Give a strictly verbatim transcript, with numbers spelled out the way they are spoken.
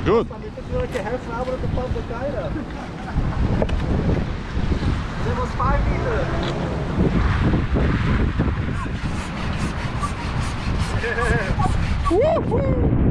Good. I mean, it took me like a half an hour to pump the kite up. It was five meters. Yeah. Woo-hoo.